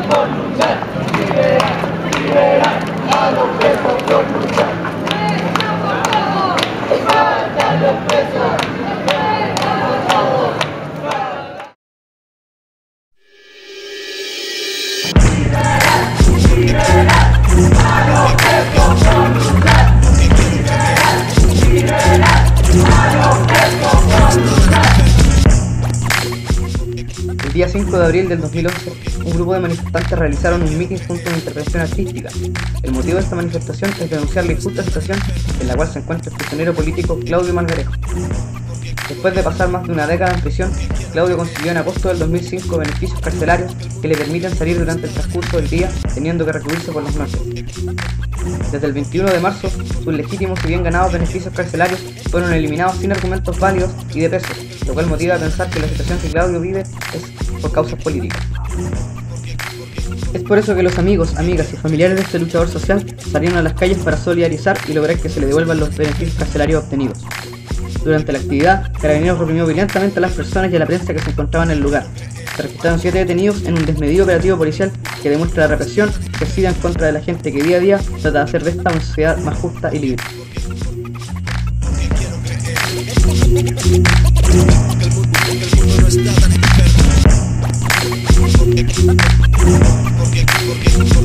El día 5 de abril del 2011, un grupo de manifestantes realizaron un mitin junto a una intervención artística. El motivo de esta manifestación es denunciar la injusta situación en la cual se encuentra el prisionero político Claudio Malgarejo. Después de pasar más de una década en prisión, Claudio consiguió en agosto del 2005 beneficios carcelarios que le permiten salir durante el transcurso del día, teniendo que recluirse por las noches. Desde el 21 de marzo, sus legítimos y bien ganados beneficios carcelarios fueron eliminados sin argumentos válidos y de peso, lo cual motiva a pensar que la situación que Claudio vive es por causas políticas. Es por eso que los amigos, amigas y familiares de este luchador social salieron a las calles para solidarizar y lograr que se le devuelvan los beneficios carcelarios obtenidos. Durante la actividad, Carabineros reprimió violentamente a las personas y a la prensa que se encontraban en el lugar. Se registraron 7 detenidos en un desmedido operativo policial que demuestra la represión que exige en contra de la gente que día a día trata de hacer de esta una sociedad más justa y libre. Porque